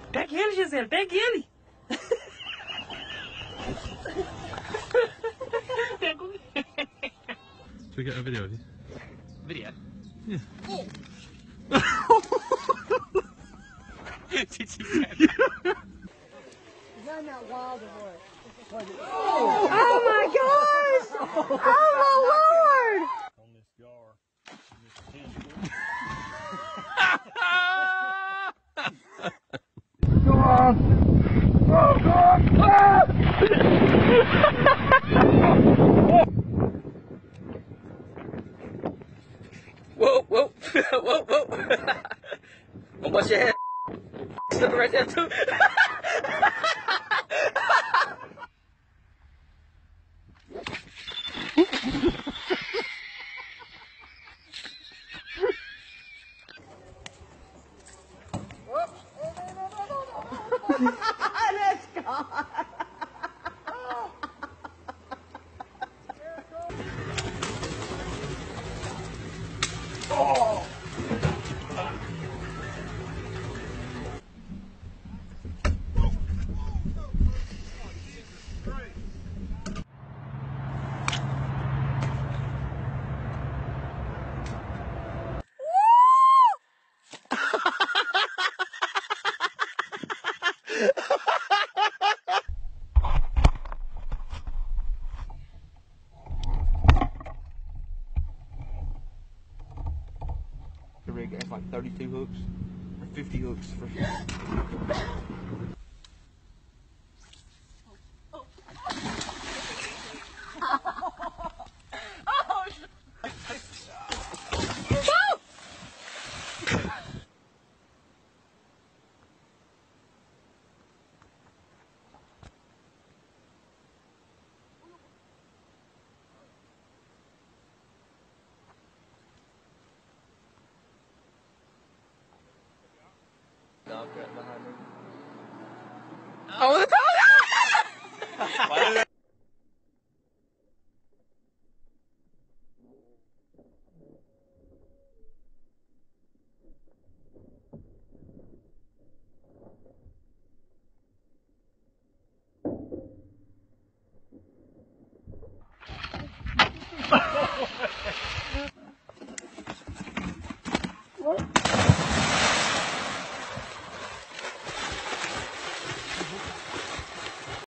Pega ele, Gisele, pega ele. Pega ele. Should we get a video of you? Video? Yeah. Oh. Did you get it? Run that wild horse. Oh my gosh! Oh my lord! On this jar, Go on! Oh God! Ah! Whoa, whoa, whoa, whoa. Don't bust your head. Slip right there too. That's gone. The rig has like 32 hooks or 50 hooks for dog right behind me. Oh, the top!